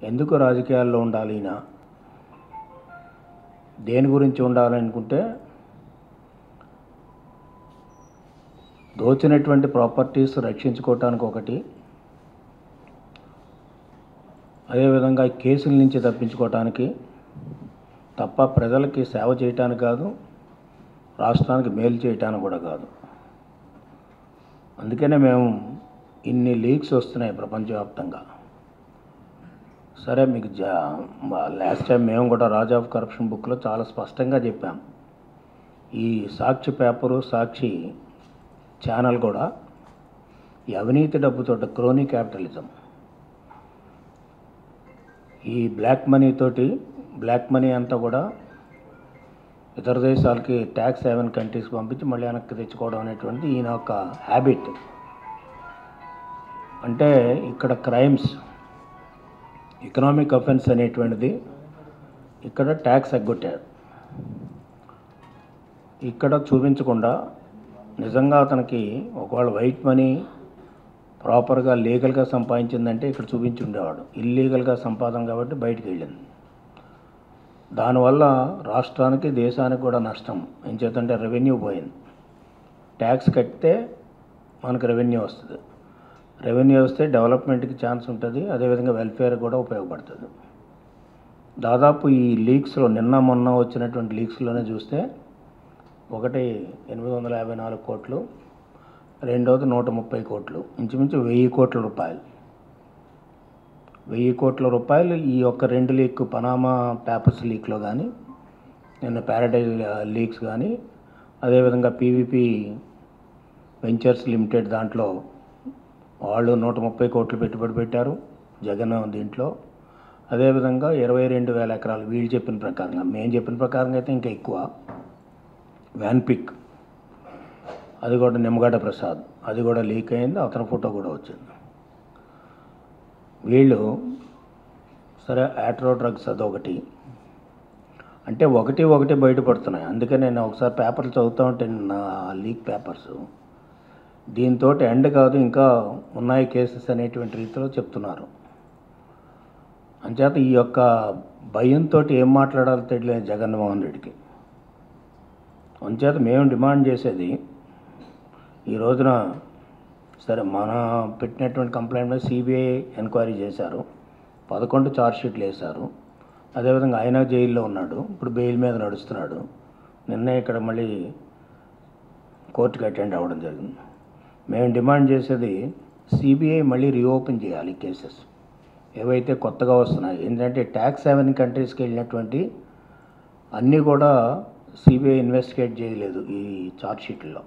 ఎందుకు రాజకీయాల్లో ఉండాలి ఈయన, దేని గురించి ఉండాలనుకుంటే దోచినటువంటి ప్రాపర్టీస్ రక్షించుకోవటానికి ఒకటి, అదేవిధంగా కేసుల నుంచి తప్పించుకోవటానికి తప్ప ప్రజలకి సేవ చేయటానికి కాదు, రాష్ట్రానికి మేలు చేయటానికి కూడా కాదు. అందుకనే మేము ఇన్ని లీక్స్ వస్తున్నాయి ప్రపంచవ్యాప్తంగా. సరే, మీకు లాస్ట్ టైం మేము కూడా రాజ్ ఆఫ్ కరప్షన్ బుక్లో చాలా స్పష్టంగా చెప్పాం. ఈ సాక్షి పేపరు, సాక్షి ఛానల్ కూడా ఈ అవినీతి డబ్బుతో క్రోనీ క్యాపిటలిజం, ఈ బ్లాక్ మనీ అంతా కూడా ఇతర దేశాలకి ట్యాక్స్ హేవెన్ కంట్రీస్కి పంపించి మళ్ళీ వెనక్కి తెచ్చుకోవడం అనేటువంటిది ఈయన యొక్క హ్యాబిట్. అంటే ఇక్కడ క్రైమ్స్, ఎకనామిక్ అఫెన్స్ అనేటువంటిది ఇక్కడ ట్యాక్స్ ఎగ్గొట్టాడు. ఇక్కడ చూపించకుండా నిజంగా అతనికి ఒకవేళ వైట్ మనీ ప్రాపర్గా లీగల్గా సంపాదించిందంటే ఇక్కడ చూపించి ఉండేవాడు. ఇల్లీగల్గా సంపాదన కాబట్టి బయటికి వెళ్ళింది. దానివల్ల రాష్ట్రానికి, దేశానికి కూడా నష్టం. ఏం చేద్దంటే రెవెన్యూ పోయింది. ట్యాక్స్ కట్టితే మనకు రెవెన్యూ వస్తుంది. రెవెన్యూ వస్తే డెవలప్మెంట్కి ఛాన్స్ ఉంటుంది, అదేవిధంగా వెల్ఫేర్ కూడా ఉపయోగపడుతుంది. దాదాపు ఈ లీక్స్లో నిన్న మొన్న వచ్చినటువంటి లీక్స్లోనే చూస్తే ఒకటి 854 కోట్లు, రెండోది 130 కోట్లు, ఇంచుమించు 1000 కోట్ల రూపాయలు. 1000 కోట్ల రూపాయలు ఈ యొక్క 2 లీక్, పనామా పేపర్స్ లీక్లో కానీ, నిన్న ప్యారడైజ్ లీక్స్ కానీ, అదేవిధంగా పీవీపీ వెంచర్స్ లిమిటెడ్ దాంట్లో వాళ్ళు 130 కోట్లు పెట్టుబడి పెట్టారు జగన్ దీంట్లో. అదేవిధంగా 22,000 ఎకరాలు వీళ్ళు చెప్పిన ప్రకారంగా, మేము చెప్పిన ప్రకారంగా అయితే ఇంకా ఎక్కువ. వ్యాన్పిక్ అది కూడా నిమ్మగడ్డ ప్రసాద్, అది కూడా లీక్ అయింది, అతని ఫోటో కూడా వచ్చింది. వీళ్ళు సరే యాట్రో డ్రగ్స్ అదొకటి, అంటే ఒకటి బయటపడుతున్నాయి. అందుకే నేను ఒకసారి పేపర్లు చదువుతూ ఉంటే నా లీక్ పేపర్స్, దీంతో ఎండ్ కాదు, ఇంకా ఉన్నాయి కేసెస్ అనేటువంటి రీతిలో చెప్తున్నారు. అంచేత ఈ యొక్క భయంతో ఏం మాట్లాడాలో తెలియలేదు జగన్మోహన్ రెడ్డికి. అంచేత మేము డిమాండ్ చేసేది, ఈ రోజున సరే మన పెట్టినటువంటి కంప్లైంట్ మీద సిబిఐ ఎంక్వైరీ చేశారు, 11 ఛార్జ్షీట్లు వేశారు. అదేవిధంగా ఆయన జైల్లో ఉన్నాడు, ఇప్పుడు బెయిల్ మీద నడుస్తున్నాడు. నిన్నే ఇక్కడ మళ్ళీ కోర్టుకి అటెండ్ అవ్వడం జరిగింది. మేము డిమాండ్ చేసేది సిబిఐ మళ్ళీ రీఓపెన్ చేయాలి కేసెస్ ఏవైతే కొత్తగా వస్తున్నాయి. ఏంటంటే ట్యాక్స్ హేవెన్ కంట్రీస్కి వెళ్ళినటువంటి అన్నీ కూడా సిబిఐ ఇన్వెస్టిగేట్ చేయలేదు ఈ ఛార్జ్షీట్లో.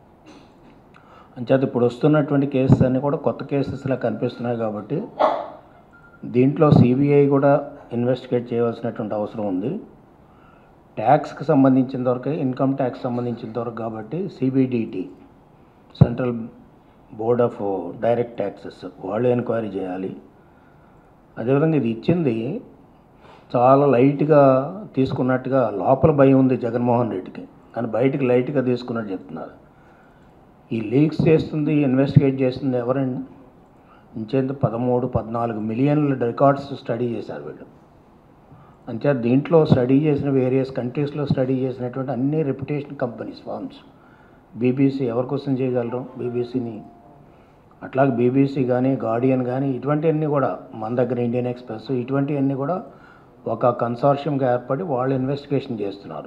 అంచేత ఇప్పుడు వస్తున్నటువంటి కేసెస్ అన్నీ కూడా కొత్త కేసెస్లా కనిపిస్తున్నాయి. కాబట్టి దీంట్లో సిబిఐ కూడా ఇన్వెస్టిగేట్ చేయవలసినటువంటి అవసరం ఉంది. ట్యాక్స్కి సంబంధించిన వరకు, ఇన్కమ్ ట్యాక్స్ సంబంధించిన వరకు కాబట్టి CBDT, central board of direct taxes, వాళ్ళు ఎంక్వైరీ చేయాలి. అదేవిధంగా ఇది ఇచ్చింది చాలా లైట్గా తీసుకున్నట్టుగా, లోపల భయం ఉంది జగన్మోహన్ రెడ్డికి, కానీ బయటికి లైట్గా తీసుకున్నట్టు చెప్తున్నారు. ఈ లీక్స్ చేస్తుంది, ఇన్వెస్టిగేట్ చేస్తుంది ఎవరండి? ఇంచేంత 13-14 మిలియన్ల రికార్డ్స్ స్టడీ చేశారు వీళ్ళు. అంతే దీంట్లో స్టడీ చేసిన వేరియస్ కంట్రీస్లో స్టడీ చేసినటువంటి అన్ని రెప్యుటేషన్ కంపెనీస్ ఫార్మ్స్, బీబీసీ ఎవరి కోసం చేయగలరు? బీబీసీని అట్లాగే బీబీసీ కానీ, గార్డియన్ కానీ, ఇటువంటివన్నీ కూడా మన దగ్గర ఇండియన్ ఎక్స్ప్రెస్, ఇటువంటివన్నీ కూడా ఒక కన్సార్షియంగా ఏర్పడి వాళ్ళు ఇన్వెస్టిగేషన్ చేస్తున్నారు,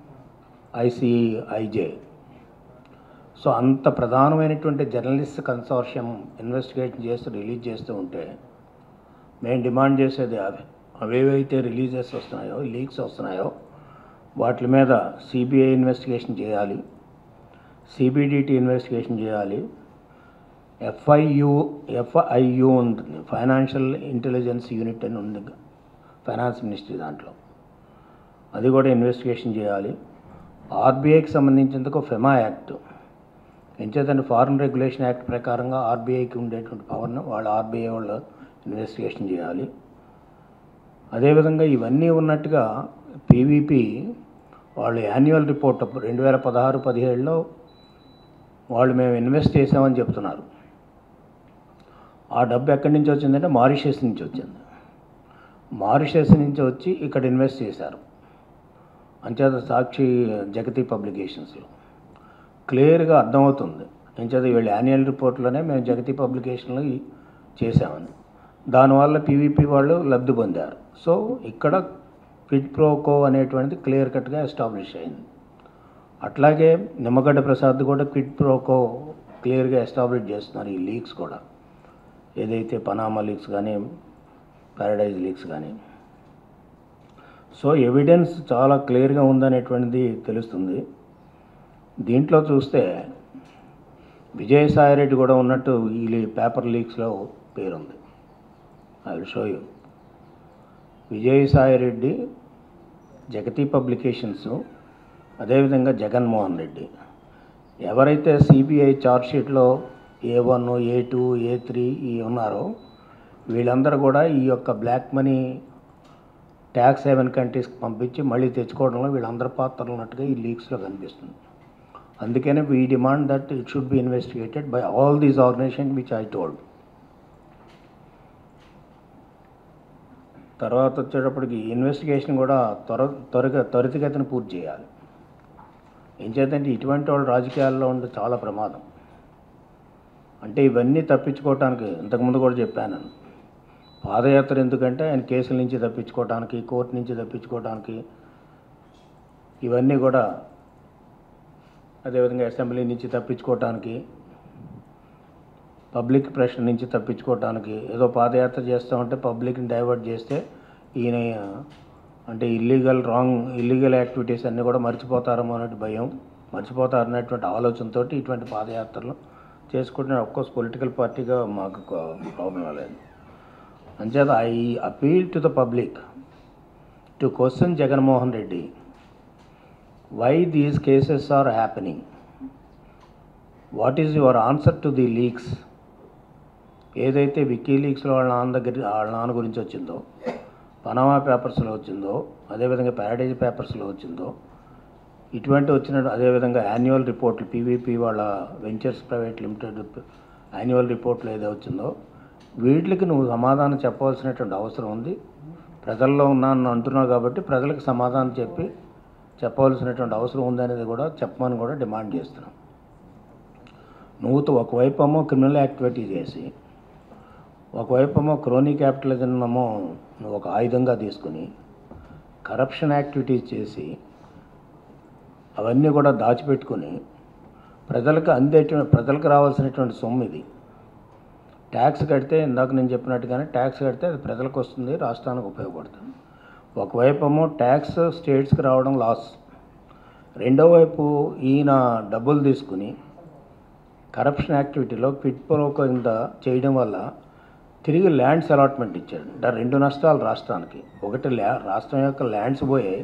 ఐసిఐజే. సో అంత ప్రధానమైనటువంటి జర్నలిస్ట్ కన్సార్షియం ఇన్వెస్టిగేషన్ చేస్తూ రిలీజ్ చేస్తూ ఉంటే మేము డిమాండ్ చేసేది అవేవైతే రిలీజెస్ వస్తున్నాయో, లీక్స్ వస్తున్నాయో వాటి మీద సిబిఐ ఇన్వెస్టిగేషన్ చేయాలి, సిబిడిటి ఇన్వెస్టిగేషన్ చేయాలి, ఎఫ్ఐయు ఉంటుంది, ఫైనాన్షియల్ ఇంటెలిజెన్స్ యూనిట్ అని ఉంది ఫైనాన్స్ మినిస్ట్రీ దాంట్లో, అది కూడా ఇన్వెస్టిగేషన్ చేయాలి. ఆర్బీఐకి సంబంధించినందుకు ఫెమా యాక్ట్, ఎంచేతంటే ఫారెన్ రెగ్యులేషన్ యాక్ట్ ప్రకారంగా ఆర్బీఐకి ఉండేటువంటి పవర్ను వాళ్ళు ఆర్బీఐ వాళ్ళు ఇన్వెస్టిగేషన్ చేయాలి. అదేవిధంగా ఇవన్నీ ఉన్నట్టుగా పీవీపీ వాళ్ళు యాన్యువల్ రిపోర్ట్ 2016-17లో వాళ్ళు మేము ఇన్వెస్ట్ చేసామని చెప్తున్నారు. ఆ డబ్బు ఎక్కడి నుంచి వచ్చిందంటే మారిషస్ నుంచి వచ్చింది. మారిషస్ నుంచి వచ్చి ఇక్కడ ఇన్వెస్ట్ చేశారు. అంచేత సాక్షి జగతి పబ్లికేషన్స్లో క్లియర్గా అర్థమవుతుంది. అంచేత వీళ్ళ యాన్యువల్ రిపోర్ట్లోనే మేము జగతి పబ్లికేషన్లో చేసామని, దానివల్ల పీవీపీ వాళ్ళు లబ్ధి పొందారు. సో ఇక్కడ క్విడ్ ప్రోకో అనేటువంటిది క్లియర్ కట్గా ఎస్టాబ్లిష్ అయింది. అట్లాగే నిమ్మగడ్డ ప్రసాద్ కూడా క్విడ్ ప్రోకో క్లియర్గా ఎస్టాబ్లిష్ చేస్తున్నారు. ఈ లీక్స్ కూడా ఏదైతే పనామా లీక్స్ కానీ ప్యారడైజ్ లీక్స్ కానీ. సో ఎవిడెన్స్ చాలా క్లియర్గా ఉందనేటువంటిది తెలుస్తుంది. దీంట్లో చూస్తే విజయసాయిరెడ్డి కూడా ఉన్నట్టు ఈ పేపర్ లీక్స్లో పేరుంది. I will show you. Vijayasai Reddy, Jagathi publications, అదేవిధంగా జగన్మోహన్ రెడ్డి, ఎవరైతే సిబిఐ ఛార్జ్షీట్లో A1, A2, A3 ఉన్నారో వీళ్ళందరూ కూడా ఈ యొక్క బ్లాక్ మనీ ట్యాక్స్ హెవెన్ కంట్రీస్కి పంపించి మళ్ళీ తెచ్చుకోవడంలో వీళ్ళందరి పాత్రలు ఉన్నట్టుగా ఈ లీక్స్లో కనిపిస్తుంది. అందుకనే we demand that it should be investigated by all these organisation which I told. తర్వాత వచ్చేటప్పటికి ఇన్వెస్టిగేషన్ కూడా త్వరితగతిన పూర్తి చేయాలి. ఏం చేద్దంటే ఇటువంటి వాళ్ళు రాజకీయాల్లో ఉంటే చాలా ప్రమాదం. అంటే ఇవన్నీ తప్పించుకోవటానికి ఇంతకుముందు కూడా చెప్పాను. పాదయాత్ర ఎందుకంటే ఆయన కేసుల నుంచి తప్పించుకోవడానికి, కోర్టు నుంచి తప్పించుకోవడానికి, ఇవన్నీ కూడా అదేవిధంగా అసెంబ్లీ నుంచి తప్పించుకోవటానికి, పబ్లిక్ ప్రెషర్ నుంచి తప్పించుకోవటానికి. ఏదో పాదయాత్ర చేస్తూ ఉంటే పబ్లిక్ని డైవర్ట్ చేస్తే ఈయన అంటే ఇల్లీగల్ యాక్టివిటీస్ అన్నీ కూడా మర్చిపోతారేమో అనే భయం, మర్చిపోతారనేటువంటి ఆలోచనతో ఇటువంటి పాదయాత్రలు చేసుకుంటున్న ఒక్కోస్ పొలిటికల్ పార్టీగా మాకు ప్రాబ్లం లేదు. అంచేత I appeal to the public to question Jaganmohan Reddy why these cases are happening, what is your answer to the leaks. ఏదైతే వికీలీక్స్లో వాళ్ళ నాన్న గురించి వచ్చిందో, పనామా పేపర్స్లో వచ్చిందో, అదేవిధంగా ప్యారడైజ్ పేపర్స్లో వచ్చిందో, ఇటువంటి వచ్చిన అదేవిధంగా యాన్యువల్ రిపోర్ట్లు పీవీపీ వాళ్ళ వెంచర్స్ ప్రైవేట్ లిమిటెడ్ యాన్యువల్ రిపోర్ట్లు ఏదో వచ్చిందో వీటికి నువ్వు సమాధానం చెప్పవలసినటువంటి అవసరం ఉంది. ప్రజల్లో ఉన్నాను అంటున్నావు కాబట్టి ప్రజలకు సమాధానం చెప్పవలసినటువంటి అవసరం ఉందనేది కూడా చెప్పమని కూడా డిమాండ్ చేస్తున్నాం. నువ్వు ఒకవైపు ఏమో క్రిమినల్ యాక్టివిటీ చేసి, ఒకవైపు ఏమో క్రోనీ క్యాపిటలిజంలో నువ్వు ఒక ఆయుధంగా తీసుకుని కరప్షన్ యాక్టివిటీస్ చేసి అవన్నీ కూడా దాచిపెట్టుకుని ప్రజలకు రావాల్సినటువంటి సొమ్ము ఇది. ట్యాక్స్ కడితే ఇందాక నేను చెప్పినట్టుగానే ట్యాక్స్ కడితే అది ప్రజలకు వస్తుంది, రాష్ట్రానికి ఉపయోగపడుతుంది. ఒకవైపు ఏమో ట్యాక్స్ స్టేట్స్కి రావడం లాస్, రెండో వైపు ఈయన డబ్బులు తీసుకుని కరప్షన్ యాక్టివిటీలో క్విడ్ ప్రో కింద చేయడం వల్ల తిరిగి ల్యాండ్స్ అలాట్మెంట్ ఇచ్చాడు. అంటే రెండు నష్టాలు రాష్ట్రానికి. ఒకటి రాష్ట్రం యొక్క ల్యాండ్స్ పోయాయి,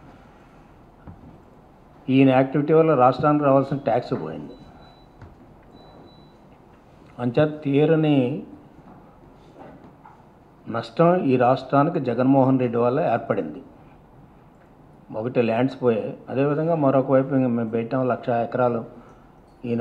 ఈయన యాక్టివిటీ వల్ల రాష్ట్రానికి రావాల్సిన ట్యాక్స్ పోయింది. అంచేత తీరని నష్టం ఈ రాష్ట్రానికి జగన్మోహన్ రెడ్డి వల్ల ఏర్పడింది. ఒకటి ల్యాండ్స్ పోయాయి, అదేవిధంగా మరొక వైపు మేము పెట్టాం 1,00,000 ఎకరాలు. ఈయన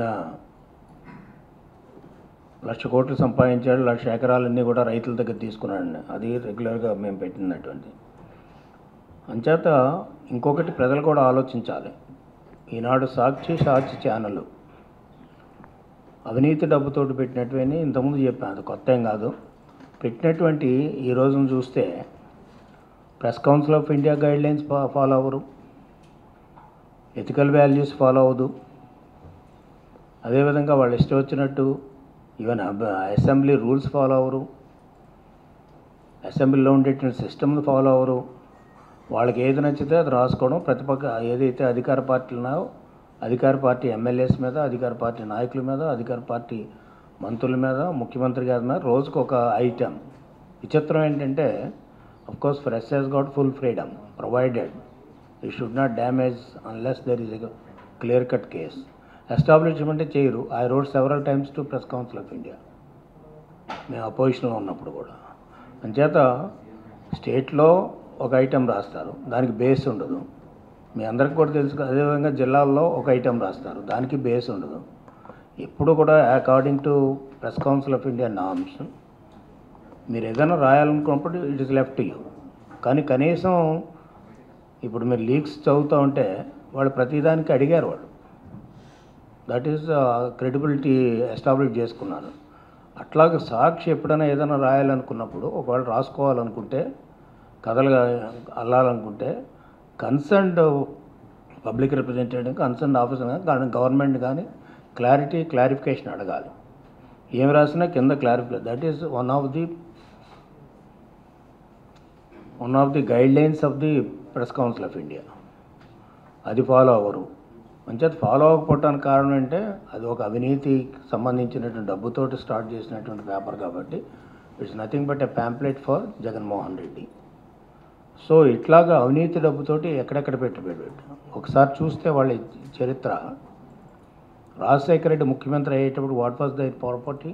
1,00,000 కోట్లు సంపాదించాడు, 1,00,000 ఎకరాలన్నీ కూడా రైతుల దగ్గర తీసుకున్నాడు. అది రెగ్యులర్గా మేము పెట్టినటువంటి. అంచేత ఇంకొకటి ప్రజలు కూడా ఆలోచించాలి. ఈనాడు సాక్షి ఛానల్ అవినీతి డబ్బుతోటి పెట్టినటువంటి ఇంతకుముందు చెప్పాను, అది కొత్త ఏం కాదు. పెట్టినటువంటి ఈ రోజును చూస్తే press council of India guidelines follow అవ్వరు, ఎథికల్ వాల్యూస్ ఫాలో అవ్వదు, అదేవిధంగా వాళ్ళు ఇష్టం వచ్చినట్టు ఈవెన్ అసెంబ్లీ రూల్స్ ఫాలో అవ్వరు, అసెంబ్లీలో ఉండేటువంటి సిస్టమ్ని ఫాలో అవ్వరు. వాళ్ళకి ఏది నచ్చితే అది రాసుకోవడం, ప్రతిపక్ష ఏదైతే అధికార పార్టీలు ఉన్నాయో అధికార పార్టీ ఎమ్మెల్యేస్ మీద, అధికార పార్టీ నాయకుల మీద, అధికార పార్టీ మంత్రుల మీద, ముఖ్యమంత్రి గారి మీద రోజుకు ఒక ఐటెం. విచిత్రం ఏంటంటే of course press has got full freedom provided it should not damage unless there is a clear cut case. ఎస్టాబ్లిష్మెంటే చేయరు. I wrote several times to press council of India మేము అపోజిషన్లో ఉన్నప్పుడు కూడా. అంచేత స్టేట్లో ఒక ఐటెం రాస్తారు, దానికి బేస్ ఉండదు. మీ అందరికి కూడా తెలుసు. అదేవిధంగా జిల్లాల్లో ఒక ఐటెం రాస్తారు, దానికి బేస్ ఉండదు. ఎప్పుడు కూడా according to press council of India norms మీరు ఏదైనా రాయాలనుకున్నప్పుడు it is left to you. కానీ కనీసం ఇప్పుడు మీరు లీక్స్ చదువుతూ ఉంటే వాళ్ళు ప్రతిదానికి అడిగారు వాళ్ళు. దట్ ఈస్ క్రెడిబిలిటీ ఎస్టాబ్లిష్ చేసుకున్నారు. అట్లాగే సాక్షి ఎప్పుడైనా ఏదైనా రాయాలనుకున్నప్పుడు ఒకవేళ రాసుకోవాలనుకుంటే కథలు అల్లాలనుకుంటే concerned public representative concerned officer కానీ గవర్నమెంట్ కానీ క్లారిఫికేషన్ అడగాలి. ఏం రాసినా కింద clarify. That is one of the guidelines of the press council of India. అది ఫాలో అవ్వరు. మంచిది ఫాలో అవ్వకపోవటానికి కారణం అంటే అది ఒక అవినీతికి సంబంధించినటువంటి డబ్బుతోటి స్టార్ట్ చేసినటువంటి పేపర్ కాబట్టి it's nothing but a pamphlet for Jaganmohan Reddy. So ఇట్లాగా అవినీతి డబ్బుతోటి ఎక్కడెక్కడ పెట్టాడు. ఒకసారి చూస్తే వాళ్ళ చరిత్ర, రాజశేఖర రెడ్డి ముఖ్యమంత్రి అయ్యేటప్పుడు what was the property?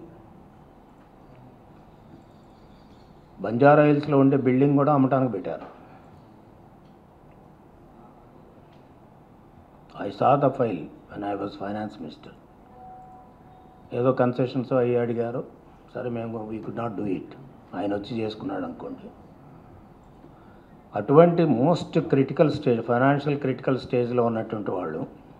Banjara హిల్స్లో ఉండే బిల్డింగ్ కూడా అమ్మటానికి పెట్టారు. I saw the file when I was finance minister. ఏదో కన్సెషన్స్ అయ్యి అడిగారు, సరే మేము we could not do it, ఆయన వచ్చి చేసుకున్నాడు అనుకోండి. అటువంటి most critical stage, financial critical స్టేజ్లో ఉన్నటువంటి వాళ్ళు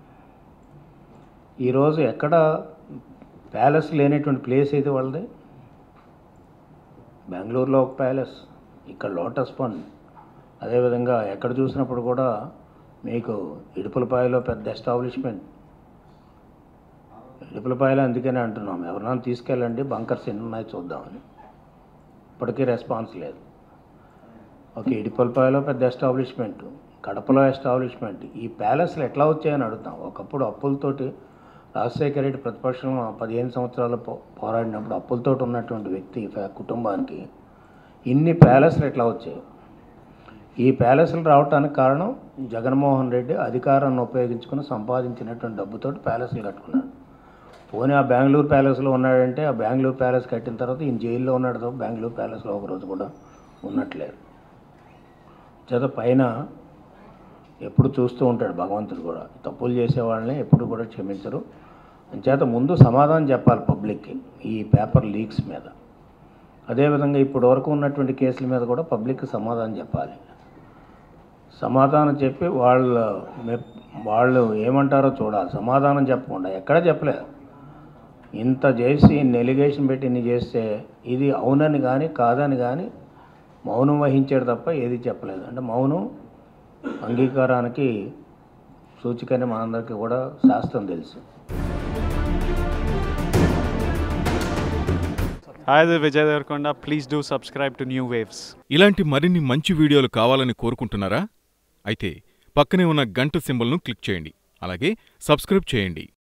ఈరోజు ఎక్కడ ప్యాలెస్ లేనటువంటి ప్లేస్ అయితే వాళ్ళది. బెంగళూరులో ఒక ప్యాలెస్, ఇక్కడ లోటస్ పండ్, అదేవిధంగా ఎక్కడ చూసినప్పుడు కూడా మీకు ఇడుపులపాయలో పెద్ద ఎస్టాబ్లిష్మెంట్. ఇడుపులపాయలో అందుకనే అంటున్నాం, ఎవరినైనా తీసుకెళ్ళండి బంకర్స్ ఎన్ని ఉన్నాయి చూద్దామని. ఇప్పటికీ రెస్పాన్స్ లేదు. ఓకే, ఇడుపులపాయలో పెద్ద ఎస్టాబ్లిష్మెంట్, కడపలో ఎస్టాబ్లిష్మెంట్. ఈ ప్యాలెస్లు ఎట్లా వచ్చాయని అడుగుతాం. ఒకప్పుడు అప్పులతోటి రాజశేఖర రెడ్డి ప్రతిపక్షం 15 సంవత్సరాలు పోరాడినప్పుడు అప్పులతోటి ఉన్నటువంటి వ్యక్తి కుటుంబానికి ఇన్ని ప్యాలెస్లు ఎట్లా వచ్చాయి? ఈ ప్యాలెస్లు రావడానికి కారణం జగన్మోహన్ రెడ్డి అధికారాన్ని ఉపయోగించుకుని సంపాదించినటువంటి డబ్బుతోటి ప్యాలెస్లు కట్టుకున్నాడు. పోనీ ఆ బెంగళూరు ప్యాలెస్లో ఉన్నాడంటే ఆ బెంగళూరు ప్యాలెస్ కట్టిన తర్వాత ఈయన జైల్లో ఉన్నాడు తప్ప బెంగళూరు ప్యాలెస్లో ఒకరోజు కూడా ఉన్నట్లేదు. చేత పైన ఎప్పుడు చూస్తూ ఉంటాడు భగవంతుడు కూడా, తప్పులు చేసేవాళ్ళని ఎప్పుడు కూడా క్షమించరు. చేత ముందు సమాధానం చెప్పాలి పబ్లిక్కి ఈ పేపర్ లీక్స్ మీద. అదేవిధంగా ఇప్పటి వరకు ఉన్నటువంటి కేసుల మీద కూడా పబ్లిక్కి సమాధానం చెప్పాలి. సమాధానం చెప్పి వాళ్ళు ఏమంటారో చూడాలి. సమాధానం చెప్పకుండా ఎక్కడ చెప్పలేదు. ఇంత చేసి ఇన్ని ఎలిగేషన్ పెట్టి ఇన్ని చేస్తే ఇది అవునని కానీ కాదని కానీ మౌనం వహించాడు తప్ప ఏది చెప్పలేదు. అంటే మౌనం అంగీకారానికి సూచికని మనందరికీ కూడా శాస్త్రం తెలుసు. Hi, this is Vijay Devarkonda. Please do subscribe to New Waves. ఇలాంటి మరిన్ని మంచి వీడియోలు కావాలని కోరుకుంటున్నారా? అయితే పక్కనే ఉన్న గంట సింబల్ను క్లిక్ చేయండి. అలాగే సబ్స్క్రైబ్ చేయండి.